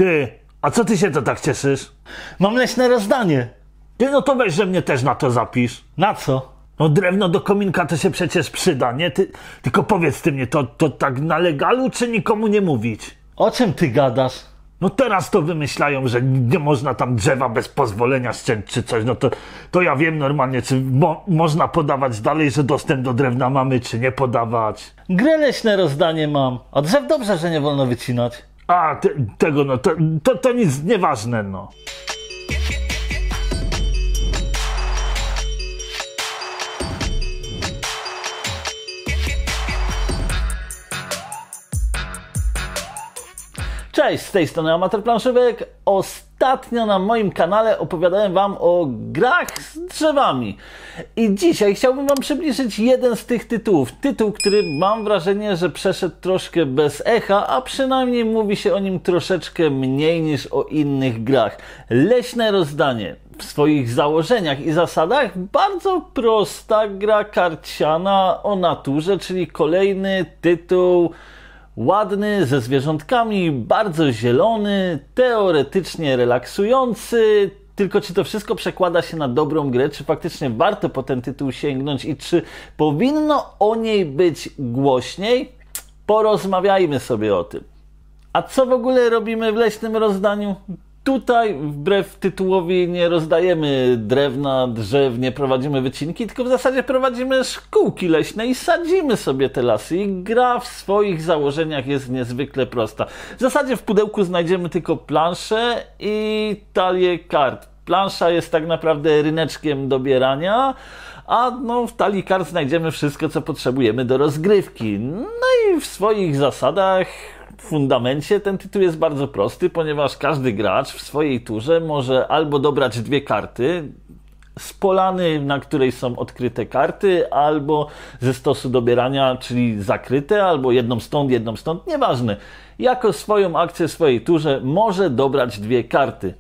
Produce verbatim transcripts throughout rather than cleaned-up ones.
Ty, a co ty się to tak cieszysz? Mam leśne rozdanie. Ty, no to weź, że mnie też na to zapisz. Na co? No drewno do kominka to się przecież przyda, nie? Ty, tylko powiedz ty mnie, to, to tak na legalu, czy nikomu nie mówić? O czym ty gadasz? No teraz to wymyślają, że nie można tam drzewa bez pozwolenia ściąć czy coś, no to, to ja wiem normalnie, czy mo można podawać dalej, że dostęp do drewna mamy, czy nie podawać. Grę leśne rozdanie mam. A drzew dobrze, że nie wolno wycinać. A, te, tego no, to, to, to nic nieważne, no. Cześć, z tej strony Amator Planszówek. Ostatnio na moim kanale opowiadałem wam o grach z drzewami. I dzisiaj chciałbym wam przybliżyć jeden z tych tytułów. Tytuł, który mam wrażenie, że przeszedł troszkę bez echa, a przynajmniej mówi się o nim troszeczkę mniej niż o innych grach. Leśne rozdanie. W swoich założeniach i zasadach bardzo prosta gra karciana o naturze, czyli kolejny tytuł ładny, ze zwierzątkami, bardzo zielony, teoretycznie relaksujący. Tylko czy to wszystko przekłada się na dobrą grę? Czy faktycznie warto po ten tytuł sięgnąć i czy powinno o niej być głośniej? Porozmawiajmy sobie o tym. A co w ogóle robimy w leśnym rozdaniu? Tutaj wbrew tytułowi nie rozdajemy drewna, drzew, nie prowadzimy wycinki, tylko w zasadzie prowadzimy szkółki leśne i sadzimy sobie te lasy. I gra w swoich założeniach jest niezwykle prosta. W zasadzie w pudełku znajdziemy tylko planszę i talię kart. Plansza jest tak naprawdę ryneczkiem dobierania, a no, w talii kart znajdziemy wszystko, co potrzebujemy do rozgrywki. No i w swoich zasadach, w fundamencie ten tytuł jest bardzo prosty, ponieważ każdy gracz w swojej turze może albo dobrać dwie karty z polany, na której są odkryte karty, albo ze stosu dobierania, czyli zakryte, albo jedną stąd, jedną stąd, nieważne. Jako swoją akcję w swojej turze może dobrać dwie karty.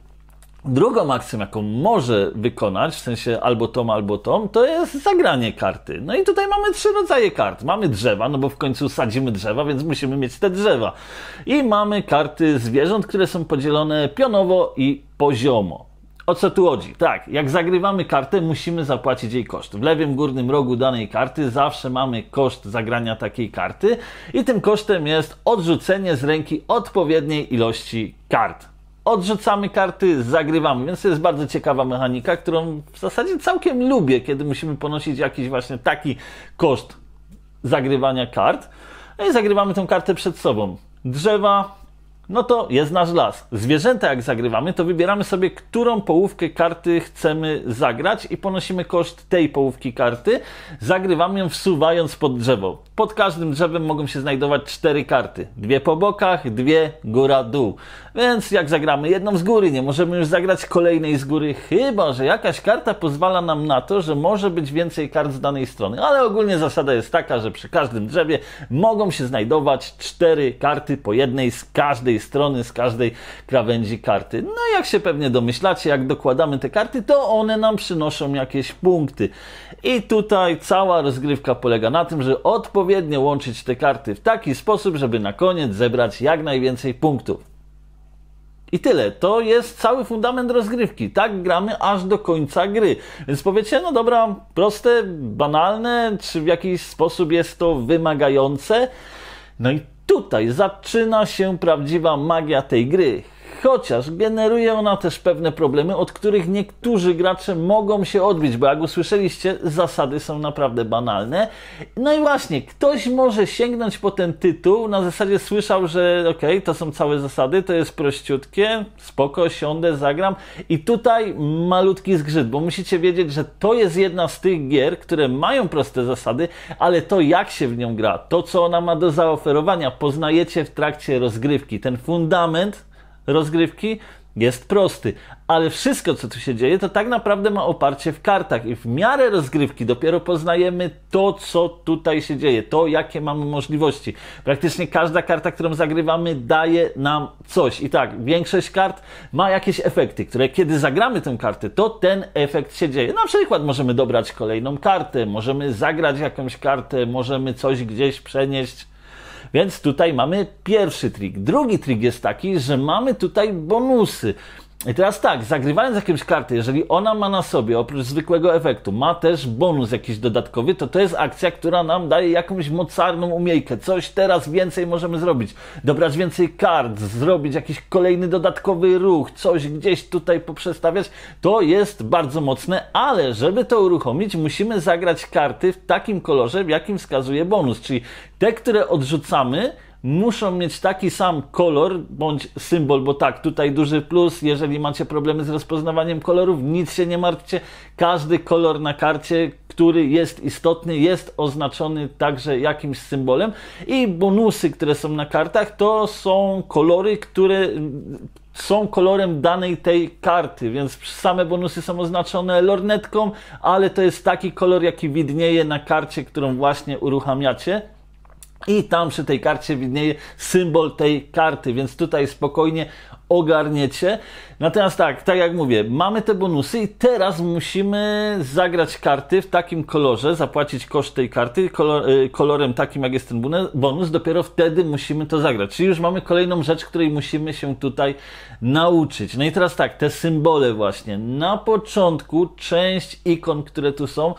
Drugą akcją, jaką może wykonać, w sensie albo tą, albo tą, to jest zagranie karty. No i tutaj mamy trzy rodzaje kart. Mamy drzewa, no bo w końcu sadzimy drzewa, więc musimy mieć te drzewa. I mamy karty zwierząt, które są podzielone pionowo i poziomo. O co tu chodzi? Tak, jak zagrywamy kartę, musimy zapłacić jej koszt. W lewym górnym rogu danej karty zawsze mamy koszt zagrania takiej karty i tym kosztem jest odrzucenie z ręki odpowiedniej ilości kart. Odrzucamy karty, zagrywamy, więc to jest bardzo ciekawa mechanika, którą w zasadzie całkiem lubię, kiedy musimy ponosić jakiś właśnie taki koszt zagrywania kart. No i zagrywamy tę kartę przed sobą. Drzewa, no to jest nasz las. Zwierzęta jak zagrywamy, to wybieramy sobie, którą połówkę karty chcemy zagrać i ponosimy koszt tej połówki karty. Zagrywamy ją wsuwając pod drzewo. Pod każdym drzewem mogą się znajdować cztery karty. Dwie po bokach, dwie góra-dół. Więc jak zagramy jedną z góry, nie możemy już zagrać kolejnej z góry, chyba że jakaś karta pozwala nam na to, że może być więcej kart z danej strony. Ale ogólnie zasada jest taka, że przy każdym drzewie mogą się znajdować cztery karty po jednej z każdej strony, z każdej krawędzi karty. No jak się pewnie domyślacie, jak dokładamy te karty, to one nam przynoszą jakieś punkty. I tutaj cała rozgrywka polega na tym, że odpowiednio łączyć te karty w taki sposób, żeby na koniec zebrać jak najwięcej punktów. I tyle. To jest cały fundament rozgrywki. Tak gramy aż do końca gry. Więc powiecie, no dobra, proste, banalne, czy w jakiś sposób jest to wymagające? No i tutaj zaczyna się prawdziwa magia tej gry. Chociaż generuje ona też pewne problemy, od których niektórzy gracze mogą się odbić, bo jak usłyszeliście, zasady są naprawdę banalne. No i właśnie, ktoś może sięgnąć po ten tytuł, na zasadzie słyszał, że okej, okay, to są całe zasady, to jest prościutkie, spoko, siądę, zagram. I tutaj malutki zgrzyt, bo musicie wiedzieć, że to jest jedna z tych gier, które mają proste zasady, ale to jak się w nią gra, to co ona ma do zaoferowania, poznajecie w trakcie rozgrywki. Ten fundament rozgrywki jest prosty, ale wszystko, co tu się dzieje, to tak naprawdę ma oparcie w kartach i w miarę rozgrywki dopiero poznajemy to, co tutaj się dzieje, to, jakie mamy możliwości. Praktycznie każda karta, którą zagrywamy, daje nam coś. I tak, większość kart ma jakieś efekty, które kiedy zagramy tę kartę, to ten efekt się dzieje. Na przykład możemy dobrać kolejną kartę, możemy zagrać jakąś kartę, możemy coś gdzieś przenieść. Więc tutaj mamy pierwszy trik. Drugi trik jest taki, że mamy tutaj bonusy. I teraz tak, zagrywając jakąś kartę, jeżeli ona ma na sobie, oprócz zwykłego efektu, ma też bonus jakiś dodatkowy, to to jest akcja, która nam daje jakąś mocarną umiejkę. Coś teraz więcej możemy zrobić. Dobrać więcej kart, zrobić jakiś kolejny dodatkowy ruch, coś gdzieś tutaj poprzestawiać. To jest bardzo mocne, ale żeby to uruchomić, musimy zagrać karty w takim kolorze, w jakim wskazuje bonus. Czyli te, które odrzucamy, muszą mieć taki sam kolor bądź symbol, bo tak, tutaj duży plus, jeżeli macie problemy z rozpoznawaniem kolorów, nic się nie martwcie, każdy kolor na karcie, który jest istotny, jest oznaczony także jakimś symbolem i bonusy, które są na kartach, to są kolory, które są kolorem danej tej karty, więc same bonusy są oznaczone lornetką, ale to jest taki kolor, jaki widnieje na karcie, którą właśnie uruchamiacie. I tam przy tej karcie widnieje symbol tej karty, więc tutaj spokojnie ogarniecie. Natomiast tak, tak jak mówię, mamy te bonusy i teraz musimy zagrać karty w takim kolorze, zapłacić koszt tej karty kolor, kolorem takim, jak jest ten bonus, dopiero wtedy musimy to zagrać. Czyli już mamy kolejną rzecz, której musimy się tutaj nauczyć. No i teraz tak, te symbole właśnie. Na początku część ikon, które tu są,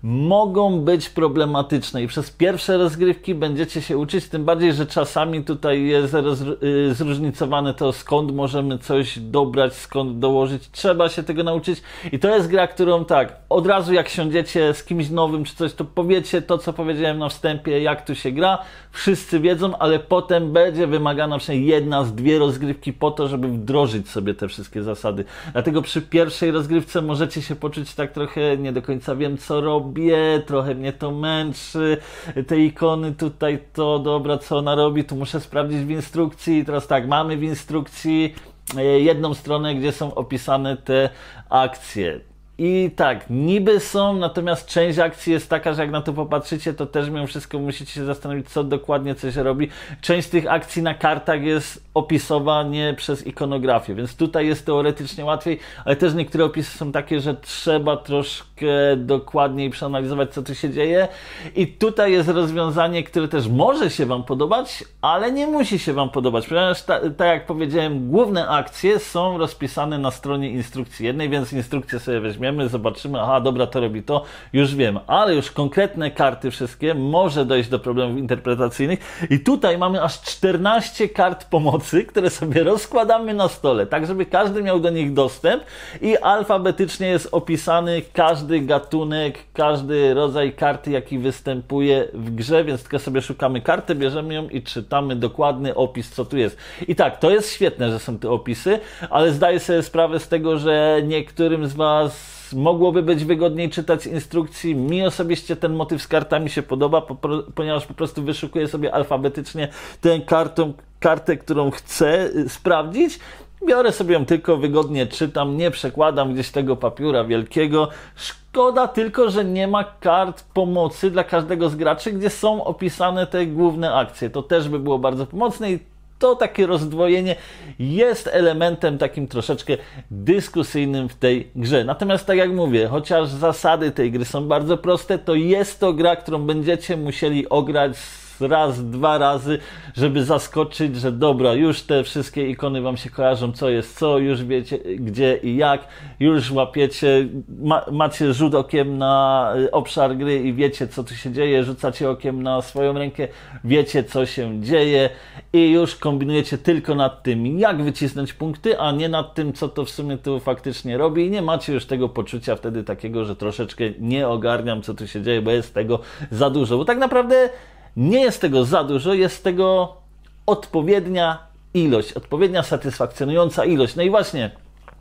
mogą być problematyczne i przez pierwsze rozgrywki będziecie się uczyć, tym bardziej, że czasami tutaj jest zróżnicowane to, skąd możemy coś dobrać, skąd dołożyć. Trzeba się tego nauczyć i to jest gra, którą tak, od razu jak siądziecie z kimś nowym czy coś, to powiecie to, co powiedziałem na wstępie, jak tu się gra. Wszyscy wiedzą, ale potem będzie wymagana przynajmniej jedna z dwie rozgrywki po to, żeby wdrożyć sobie te wszystkie zasady. Dlatego przy pierwszej rozgrywce możecie się poczuć tak trochę, nie do końca wiem, co robię, trochę mnie to męczy, te ikony tutaj, to dobra, co ona robi, tu muszę sprawdzić w instrukcji. I teraz tak, mamy w instrukcji jedną stronę, gdzie są opisane te akcje. I tak, niby są, natomiast część akcji jest taka, że jak na to popatrzycie, to też mimo wszystko musicie się zastanowić, co dokładnie coś robi. Część z tych akcji na kartach jest opisowanie przez ikonografię, więc tutaj jest teoretycznie łatwiej, ale też niektóre opisy są takie, że trzeba troszkę dokładniej przeanalizować, co tu się dzieje. I tutaj jest rozwiązanie, które też może się Wam podobać, ale nie musi się Wam podobać, ponieważ ta, tak jak powiedziałem, główne akcje są rozpisane na stronie instrukcji jednej, więc instrukcję sobie weźmiemy, zobaczymy, aha, dobra, to robi to, już wiem, ale już konkretne karty wszystkie, może dojść do problemów interpretacyjnych i tutaj mamy aż czternaście kart pomocy, które sobie rozkładamy na stole, tak żeby każdy miał do nich dostęp i alfabetycznie jest opisany każdy gatunek, każdy rodzaj karty, jaki występuje w grze, więc tylko sobie szukamy karty, bierzemy ją i czytamy dokładny opis, co tu jest. I tak, to jest świetne, że są te opisy, ale zdaję sobie sprawę z tego, że niektórym z Was mogłoby być wygodniej czytać instrukcji. Mi osobiście ten motyw z kartami się podoba, po, ponieważ po prostu wyszukuję sobie alfabetycznie tę kartą, kartę, którą chcę sprawdzić. Biorę sobie ją tylko, wygodnie czytam, nie przekładam gdzieś tego papiura wielkiego. Szkoda tylko, że nie ma kart pomocy dla każdego z graczy, gdzie są opisane te główne akcje. To też by było bardzo pomocne i to takie rozdwojenie jest elementem takim troszeczkę dyskusyjnym w tej grze. Natomiast tak jak mówię, chociaż zasady tej gry są bardzo proste, to jest to gra, którą będziecie musieli ograć raz, dwa razy, żeby zaskoczyć, że dobra, już te wszystkie ikony Wam się kojarzą, co jest co, już wiecie gdzie i jak, już łapiecie, ma, macie rzut okiem na obszar gry i wiecie, co tu się dzieje, rzucacie okiem na swoją rękę, wiecie, co się dzieje i już kombinujecie tylko nad tym, jak wycisnąć punkty, a nie nad tym, co to w sumie tu faktycznie robi i nie macie już tego poczucia wtedy takiego, że troszeczkę nie ogarniam, co tu się dzieje, bo jest tego za dużo, bo tak naprawdę nie jest tego za dużo, jest tego odpowiednia ilość, odpowiednia satysfakcjonująca ilość. No i właśnie,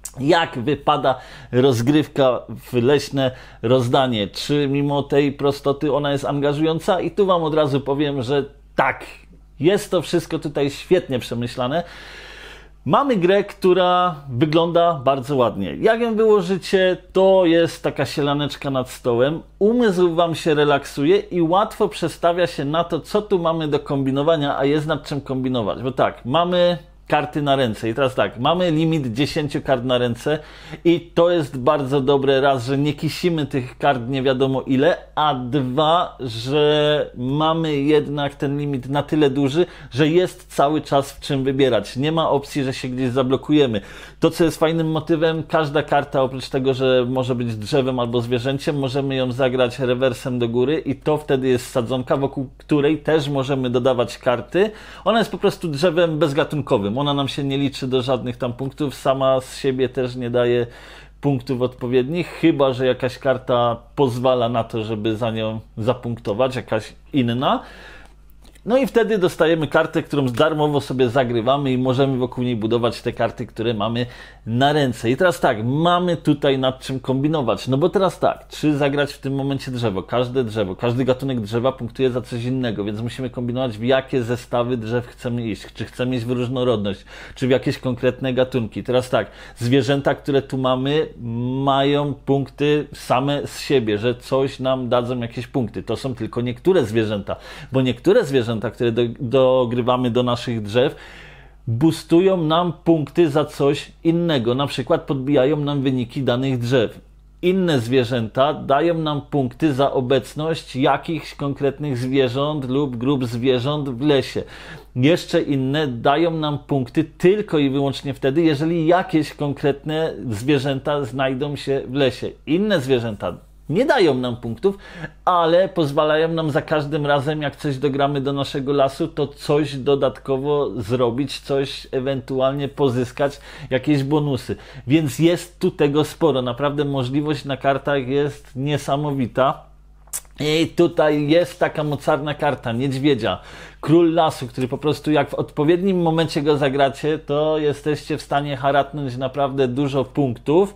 jak wypada rozgrywka w leśne rozdanie? Czy mimo tej prostoty ona jest angażująca? I tu Wam od razu powiem, że tak, jest to wszystko tutaj świetnie przemyślane. Mamy grę, która wygląda bardzo ładnie. Jak ją wyłożycie, to jest taka sielaneczka nad stołem. Umysł Wam się relaksuje i łatwo przestawia się na to, co tu mamy do kombinowania, a jest nad czym kombinować. Bo tak, mamy karty na ręce. I teraz tak, mamy limit dziesięć kart na ręce i to jest bardzo dobre, raz, że nie kisimy tych kart nie wiadomo ile, a dwa, że mamy jednak ten limit na tyle duży, że jest cały czas w czym wybierać. Nie ma opcji, że się gdzieś zablokujemy. To, co jest fajnym motywem, każda karta, oprócz tego, że może być drzewem albo zwierzęciem, możemy ją zagrać rewersem do góry i to wtedy jest sadzonka, wokół której też możemy dodawać karty. Ona jest po prostu drzewem bezgatunkowym. Ona nam się nie liczy do żadnych tam punktów, sama z siebie też nie daje punktów odpowiednich, chyba że jakaś karta pozwala na to, żeby za nią zapunktować, jakaś inna. No i wtedy dostajemy kartę, którą darmowo sobie zagrywamy i możemy wokół niej budować te karty, które mamy na ręce. I teraz tak, mamy tutaj nad czym kombinować. No bo teraz tak, czy zagrać w tym momencie drzewo? Każde drzewo, każdy gatunek drzewa punktuje za coś innego, więc musimy kombinować, w jakie zestawy drzew chcemy iść. Czy chcemy iść w różnorodność, czy w jakieś konkretne gatunki. Teraz tak, zwierzęta, które tu mamy, mają punkty same z siebie, że coś nam dadzą jakieś punkty. To są tylko niektóre zwierzęta, bo niektóre zwierzęta, które do, dogrywamy do naszych drzew, boostują nam punkty za coś innego. Na przykład podbijają nam wyniki danych drzew. Inne zwierzęta dają nam punkty za obecność jakichś konkretnych zwierząt lub grup zwierząt w lesie. Jeszcze inne dają nam punkty tylko i wyłącznie wtedy, jeżeli jakieś konkretne zwierzęta znajdą się w lesie. Inne zwierzęta nie dają nam punktów, ale pozwalają nam za każdym razem, jak coś dogramy do naszego lasu, to coś dodatkowo zrobić, coś ewentualnie pozyskać, jakieś bonusy. Więc jest tu tego sporo. Naprawdę możliwość na kartach jest niesamowita. I tutaj jest taka mocarna karta niedźwiedzia, król lasu, który po prostu jak w odpowiednim momencie go zagracie, to jesteście w stanie haratnąć naprawdę dużo punktów.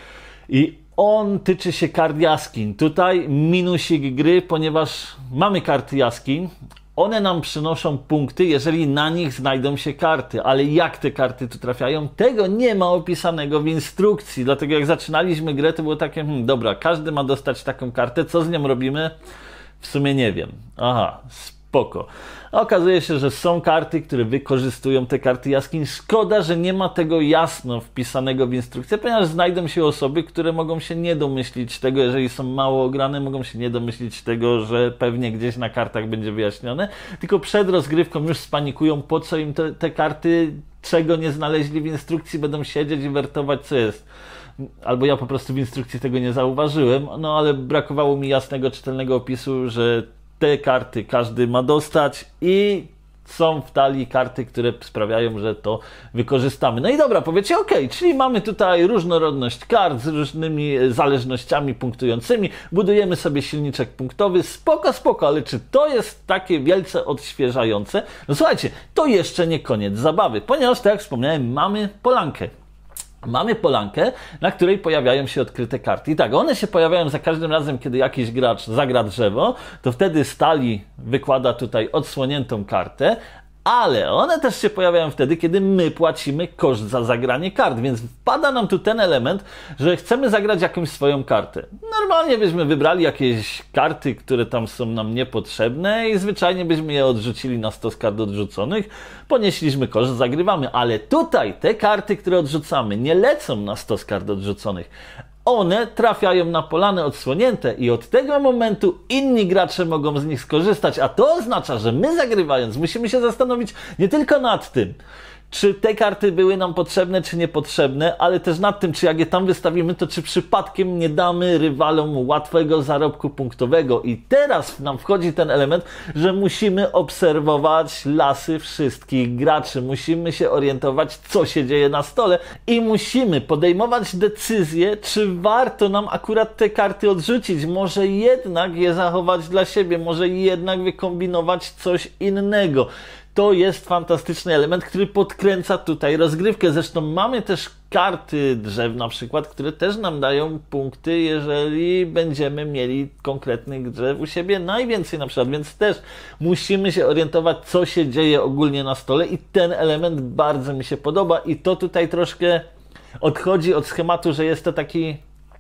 I on tyczy się kart jaskiń. Tutaj minusik gry, ponieważ mamy karty jaskiń. One nam przynoszą punkty, jeżeli na nich znajdą się karty. Ale jak te karty tu trafiają? Tego nie ma opisanego w instrukcji. Dlatego jak zaczynaliśmy grę, to było takie, hmm, dobra, każdy ma dostać taką kartę. Co z nią robimy? W sumie nie wiem. Aha, spoko. A okazuje się, że są karty, które wykorzystują te karty jaskiń. Szkoda, że nie ma tego jasno wpisanego w instrukcję, ponieważ znajdą się osoby, które mogą się nie domyślić tego, jeżeli są mało ograne, mogą się nie domyślić tego, że pewnie gdzieś na kartach będzie wyjaśnione, tylko przed rozgrywką już spanikują, po co im te, te karty, czego nie znaleźli w instrukcji, będą siedzieć i wertować, co jest. Albo ja po prostu w instrukcji tego nie zauważyłem, no ale brakowało mi jasnego, czytelnego opisu, że te karty każdy ma dostać i są w talii karty, które sprawiają, że to wykorzystamy. No i dobra, powiecie, ok, czyli mamy tutaj różnorodność kart z różnymi zależnościami punktującymi, budujemy sobie silniczek punktowy, spoko, spoko, ale czy to jest takie wielce odświeżające? No słuchajcie, to jeszcze nie koniec zabawy, ponieważ tak jak wspomniałem, mamy polankę. Mamy polankę, na której pojawiają się odkryte karty. I tak, one się pojawiają za każdym razem, kiedy jakiś gracz zagra drzewo, to wtedy z talii wykłada tutaj odsłoniętą kartę, ale one też się pojawiają wtedy, kiedy my płacimy koszt za zagranie kart, więc wpada nam tu ten element, że chcemy zagrać jakąś swoją kartę. Normalnie byśmy wybrali jakieś karty, które tam są nam niepotrzebne i zwyczajnie byśmy je odrzucili na stos kart odrzuconych, ponieśliśmy koszt, zagrywamy, ale tutaj te karty, które odrzucamy, nie lecą na stos kart odrzuconych. One trafiają na polany odsłonięte i od tego momentu inni gracze mogą z nich skorzystać, a to oznacza, że my zagrywając musimy się zastanowić nie tylko nad tym, czy te karty były nam potrzebne, czy niepotrzebne, ale też nad tym, czy jak je tam wystawimy, to czy przypadkiem nie damy rywalom łatwego zarobku punktowego. I teraz nam wchodzi ten element, że musimy obserwować lasy wszystkich graczy. Musimy się orientować, co się dzieje na stole i musimy podejmować decyzję, czy warto nam akurat te karty odrzucić. Może jednak je zachować dla siebie, może jednak wykombinować coś innego. To jest fantastyczny element, który podkręca tutaj rozgrywkę. Zresztą mamy też karty drzew na przykład, które też nam dają punkty, jeżeli będziemy mieli konkretnych drzew u siebie najwięcej na przykład, więc też musimy się orientować, co się dzieje ogólnie na stole i ten element bardzo mi się podoba i to tutaj troszkę odchodzi od schematu, że jest to taki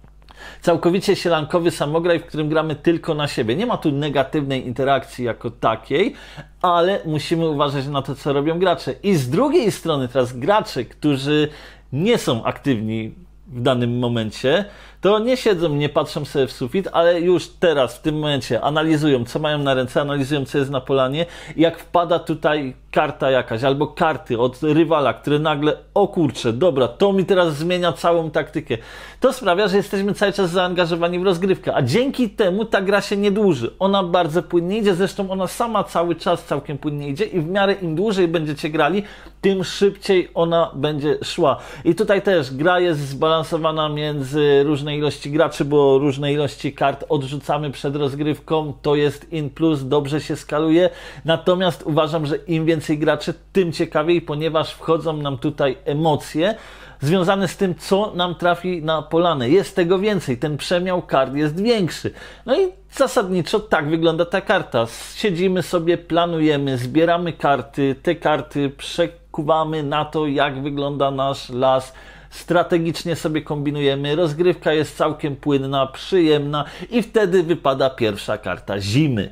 całkowicie sielankowy samograj, w którym gramy tylko na siebie. Nie ma tu negatywnej interakcji jako takiej, ale musimy uważać na to, co robią gracze. I z drugiej strony teraz gracze, którzy nie są aktywni w danym momencie, to nie siedzą, nie patrzą sobie w sufit, ale już teraz, w tym momencie analizują, co mają na ręce, analizują, co jest na polanie i jak wpada tutaj karta jakaś, albo karty od rywala, które nagle, o kurczę, dobra, to mi teraz zmienia całą taktykę. To sprawia, że jesteśmy cały czas zaangażowani w rozgrywkę, a dzięki temu ta gra się nie dłuży. Ona bardzo płynnie idzie, zresztą ona sama cały czas całkiem płynnie idzie i w miarę im dłużej będziecie grali, tym szybciej ona będzie szła. I tutaj też gra jest zbalansowana między różne ilości graczy, bo różne ilości kart odrzucamy przed rozgrywką, to jest in plus, dobrze się skaluje, natomiast uważam, że im więcej graczy, tym ciekawiej, ponieważ wchodzą nam tutaj emocje związane z tym, co nam trafi na polanę. Jest tego więcej, ten przemiał kart jest większy. No i zasadniczo tak wygląda ta karta. Siedzimy sobie, planujemy, zbieramy karty, te karty przekuwamy na to, jak wygląda nasz las, strategicznie sobie kombinujemy, rozgrywka jest całkiem płynna, przyjemna i wtedy wypada pierwsza karta zimy.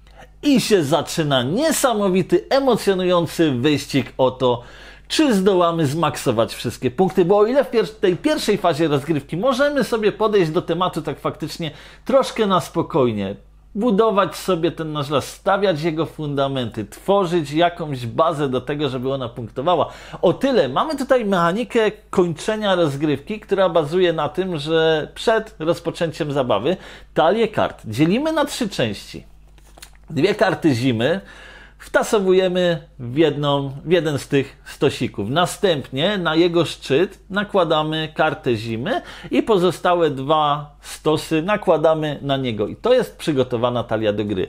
I się zaczyna niesamowity, emocjonujący wyścig o to, czy zdołamy zmaksować wszystkie punkty, bo o ile w pier- tej pierwszej fazie rozgrywki możemy sobie podejść do tematu tak faktycznie troszkę na spokojnie, budować sobie ten nasz las, stawiać jego fundamenty, tworzyć jakąś bazę do tego, żeby ona punktowała. O tyle mamy tutaj mechanikę kończenia rozgrywki, która bazuje na tym, że przed rozpoczęciem zabawy talię kart dzielimy na trzy części. Dwie karty zimy wtasowujemy w, jedną, w jeden z tych stosików. Następnie na jego szczyt nakładamy kartę zimy i pozostałe dwa stosy nakładamy na niego. I to jest przygotowana talia do gry.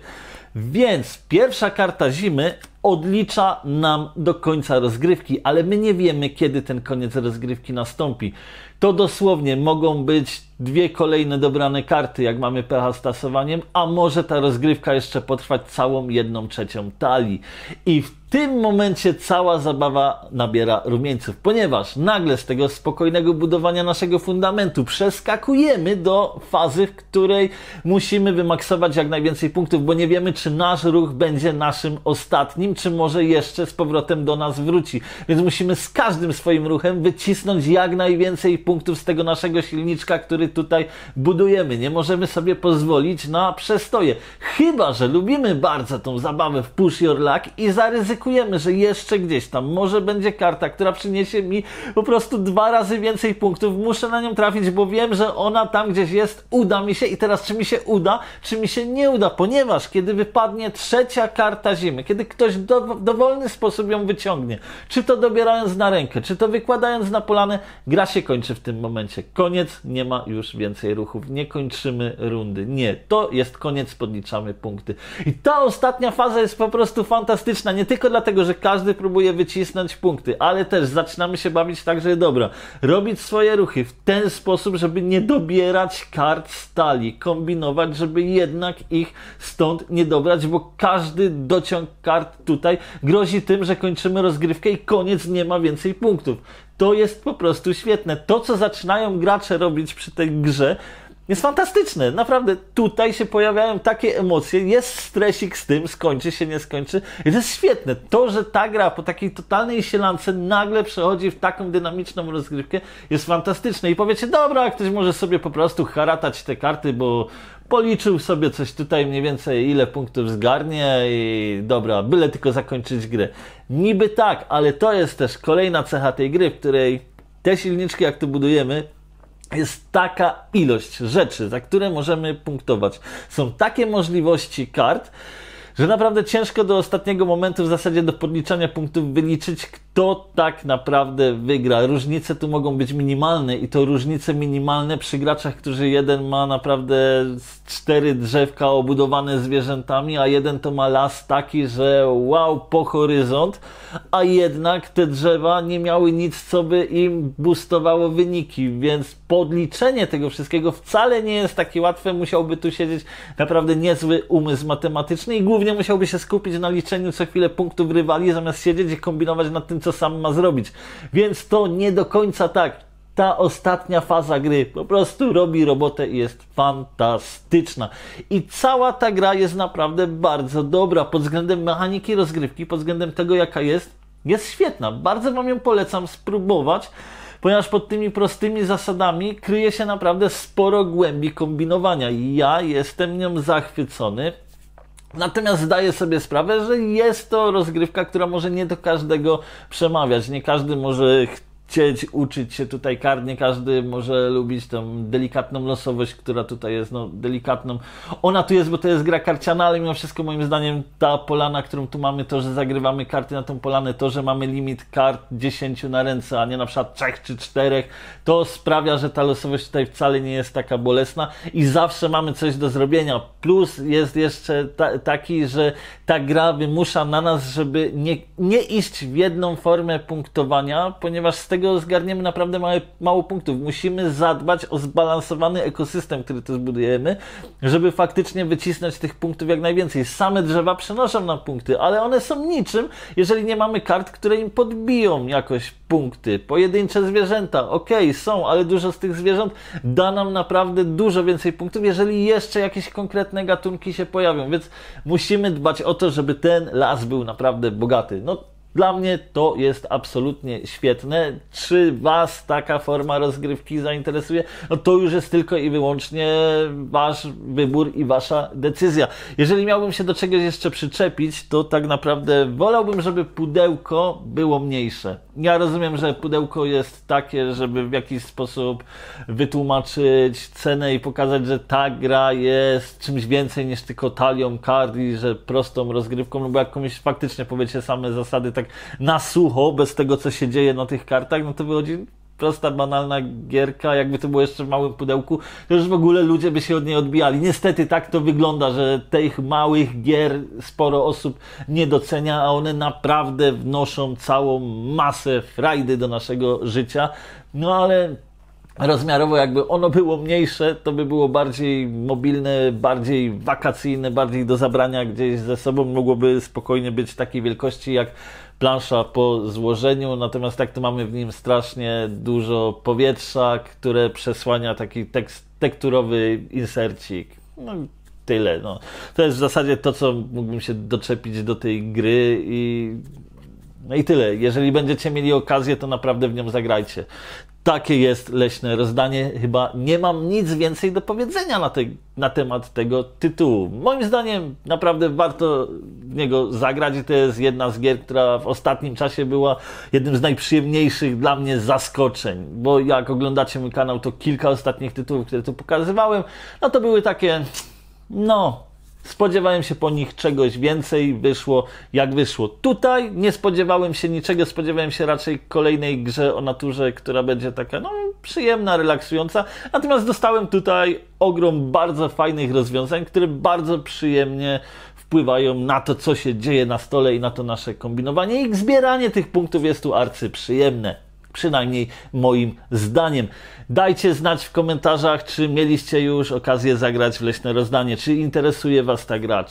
Więc pierwsza karta zimy odlicza nam do końca rozgrywki, ale my nie wiemy, kiedy ten koniec rozgrywki nastąpi. To dosłownie mogą być dwie kolejne dobrane karty, jak mamy pecha z tasowaniem, a może ta rozgrywka jeszcze potrwać całą jedną trzecią talii. I w tym momencie cała zabawa nabiera rumieńców, ponieważ nagle z tego spokojnego budowania naszego fundamentu przeskakujemy do fazy, w której musimy wymaksować jak najwięcej punktów, bo nie wiemy, czy nasz ruch będzie naszym ostatnim, czy może jeszcze z powrotem do nas wróci. Więc musimy z każdym swoim ruchem wycisnąć jak najwięcej punktów z tego naszego silniczka, który tutaj budujemy. Nie możemy sobie pozwolić na przestoje. Chyba że lubimy bardzo tą zabawę w Push Your Luck i zaryzykujemy, że jeszcze gdzieś tam może będzie karta, która przyniesie mi po prostu dwa razy więcej punktów. Muszę na nią trafić, bo wiem, że ona tam gdzieś jest, uda mi się i teraz czy mi się uda, czy mi się nie uda, ponieważ kiedy wypadnie trzecia karta zimy, kiedy ktoś do, w dowolny sposób ją wyciągnie, czy to dobierając na rękę, czy to wykładając na polanę, gra się kończy w tym momencie. Koniec, nie ma już więcej ruchów, nie kończymy rundy. Nie, to jest koniec, podliczamy punkty. I ta ostatnia faza jest po prostu fantastyczna, nie tylko dlatego, że każdy próbuje wycisnąć punkty, ale też zaczynamy się bawić tak, że dobra, robić swoje ruchy w ten sposób, żeby nie dobierać kart z talii, kombinować, żeby jednak ich stąd nie dobrać, bo każdy dociąg kart tutaj grozi tym, że kończymy rozgrywkę i koniec, nie ma więcej punktów. To jest po prostu świetne. To, co zaczynają gracze robić przy tej grze, jest fantastyczne. Naprawdę tutaj się pojawiają takie emocje, jest stresik z tym, skończy się, nie skończy. I to jest świetne. To, że ta gra po takiej totalnej sielance nagle przechodzi w taką dynamiczną rozgrywkę, jest fantastyczne. I powiecie, dobra, ktoś może sobie po prostu haratać te karty, bo policzył sobie coś tutaj mniej więcej, ile punktów zgarnie i dobra, byle tylko zakończyć grę. Niby tak, ale to jest też kolejna cecha tej gry, w której te silniczki, jak to budujemy, jest taka ilość rzeczy, za które możemy punktować. Są takie możliwości kart, że naprawdę ciężko do ostatniego momentu w zasadzie do podliczania punktów wyliczyć, kto tak naprawdę wygra. Różnice tu mogą być minimalne i to różnice minimalne przy graczach, którzy jeden ma naprawdę cztery drzewka obudowane zwierzętami, a jeden to ma las taki, że wow, po horyzont, a jednak te drzewa nie miały nic, co by im boostowało wyniki, więc podliczenie tego wszystkiego wcale nie jest takie łatwe. Musiałby tu siedzieć naprawdę niezły umysł matematyczny i głównie musiałby się skupić na liczeniu co chwilę punktów rywali, zamiast siedzieć i kombinować nad tym, co sam ma zrobić. Więc to nie do końca tak. ta ostatnia faza gry po prostu robi robotę i jest fantastyczna. I cała ta gra jest naprawdę bardzo dobra pod względem mechaniki rozgrywki, pod względem tego, jaka jest, jest świetna. Bardzo wam ją polecam spróbować, ponieważ pod tymi prostymi zasadami kryje się naprawdę sporo głębi kombinowania. Ja jestem nią zachwycony. Natomiast zdaję sobie sprawę, że jest to rozgrywka, która może nie do każdego przemawiać. Nie każdy może chcieć uczyć się tutaj kart, nie każdy może lubić tą delikatną losowość, która tutaj jest no, delikatną. Ona tu jest, bo to jest gra karciana, ale mimo wszystko moim zdaniem ta polana, którą tu mamy, to, że zagrywamy karty na tą polanę, to, że mamy limit kart dziesięć na ręce, a nie na przykład trzech czy czterech, to sprawia, że ta losowość tutaj wcale nie jest taka bolesna i zawsze mamy coś do zrobienia. Plus jest jeszcze ta, taki, że ta gra wymusza na nas, żeby nie, nie iść w jedną formę punktowania, ponieważ z tego zgarniemy naprawdę małe, mało punktów. Musimy zadbać o zbalansowany ekosystem, który tu zbudujemy, żeby faktycznie wycisnąć tych punktów jak najwięcej. Same drzewa przenoszą nam punkty, ale one są niczym, jeżeli nie mamy kart, które im podbiją jakoś punkty. Pojedyncze zwierzęta, okej, okay, są, ale dużo z tych zwierząt da nam naprawdę dużo więcej punktów, jeżeli jeszcze jakieś konkretne gatunki się pojawią, więc musimy dbać o to, żeby ten las był naprawdę bogaty. No, dla mnie to jest absolutnie świetne. Czy was taka forma rozgrywki zainteresuje? No to już jest tylko i wyłącznie wasz wybór i wasza decyzja. Jeżeli miałbym się do czegoś jeszcze przyczepić, to tak naprawdę wolałbym, żeby pudełko było mniejsze. Ja rozumiem, że pudełko jest takie, żeby w jakiś sposób wytłumaczyć cenę i pokazać, że ta gra jest czymś więcej niż tylko talią kart i że prostą rozgrywką, no bo jak komuś faktycznie powiecie same zasady tak na sucho, bez tego, co się dzieje na tych kartach, no to wychodzi prosta, banalna gierka, jakby to było jeszcze w małym pudełku, to już w ogóle ludzie by się od niej odbijali. Niestety tak to wygląda, że tych małych gier sporo osób nie docenia, a one naprawdę wnoszą całą masę frajdy do naszego życia. No ale rozmiarowo jakby ono było mniejsze, to by było bardziej mobilne, bardziej wakacyjne, bardziej do zabrania gdzieś ze sobą. Mogłoby spokojnie być takiej wielkości jak plansza po złożeniu, natomiast tak to mamy w nim strasznie dużo powietrza, które przesłania taki tekst, tekturowy insercik. No tyle. No. To jest w zasadzie to, co mógłbym się doczepić do tej gry i no i tyle. Jeżeli będziecie mieli okazję, to naprawdę w nią zagrajcie. Takie jest Leśne Rozdanie. Chyba nie mam nic więcej do powiedzenia na, te, na temat tego tytułu. Moim zdaniem naprawdę warto w niego zagrać i to jest jedna z gier, która w ostatnim czasie była jednym z najprzyjemniejszych dla mnie zaskoczeń. Bo jak oglądacie mój kanał, to kilka ostatnich tytułów, które tu pokazywałem, no to były takie, no... spodziewałem się po nich czegoś więcej, wyszło jak wyszło. Tutaj nie spodziewałem się niczego, spodziewałem się raczej kolejnej grze o naturze, która będzie taka no, przyjemna, relaksująca. Natomiast dostałem tutaj ogrom bardzo fajnych rozwiązań, które bardzo przyjemnie wpływają na to, co się dzieje na stole i na to nasze kombinowanie. I zbieranie tych punktów jest tu arcyprzyjemne. Przynajmniej moim zdaniem. Dajcie znać w komentarzach, czy mieliście już okazję zagrać w Leśne Rozdanie, czy interesuje was ta gra,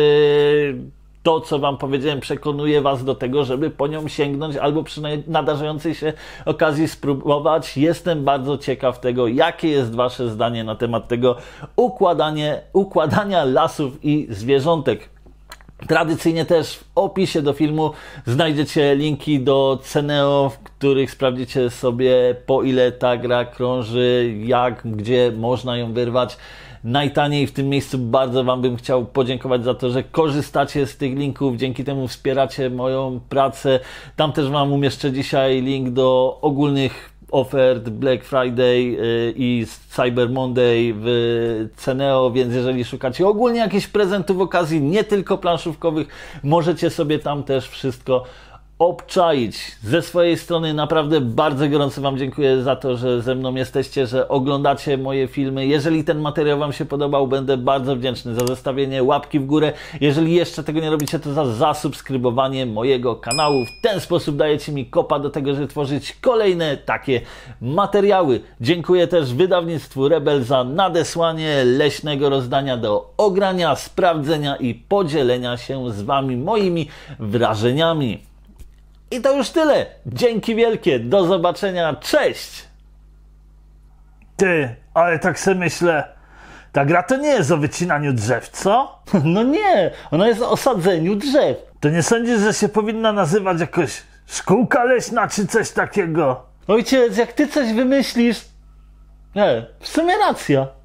czy to, co wam powiedziałem, przekonuje was do tego, żeby po nią sięgnąć, albo przy nadarzającej się okazji spróbować. Jestem bardzo ciekaw tego, jakie jest wasze zdanie na temat tego układanie, układania lasów i zwierzątek. Tradycyjnie też w opisie do filmu znajdziecie linki do Ceneo, w których sprawdzicie sobie, po ile ta gra krąży, jak, gdzie można ją wyrwać najtaniej. W tym miejscu bardzo wam bym chciał podziękować za to, że korzystacie z tych linków, dzięki temu wspieracie moją pracę. Tam też wam umieszczę dzisiaj link do ogólnych ofert Black Friday i Cyber Monday w Ceneo, więc jeżeli szukacie ogólnie jakichś prezentów w okazji, nie tylko planszówkowych, możecie sobie tam też wszystko obczaić. Ze swojej strony naprawdę bardzo gorąco wam dziękuję za to, że ze mną jesteście, że oglądacie moje filmy. Jeżeli ten materiał wam się podobał, będę bardzo wdzięczny za zostawienie łapki w górę. Jeżeli jeszcze tego nie robicie, to za zasubskrybowanie mojego kanału. W ten sposób dajecie mi kopa do tego, żeby tworzyć kolejne takie materiały. Dziękuję też wydawnictwu Rebel za nadesłanie Leśnego Rozdania do ogrania, sprawdzenia i podzielenia się z wami moimi wrażeniami. I to już tyle. Dzięki wielkie. Do zobaczenia. Cześć! Ty, ale tak sobie myślę, ta gra to nie jest o wycinaniu drzew, co? No nie, ona jest o sadzeniu drzew. To nie sądzisz, że się powinna nazywać jakoś szkółka leśna czy coś takiego? Ojciec, jak ty coś wymyślisz... Nie, w sumie racja.